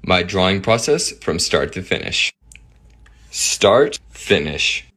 my drawing process from start to finish. Start, finish.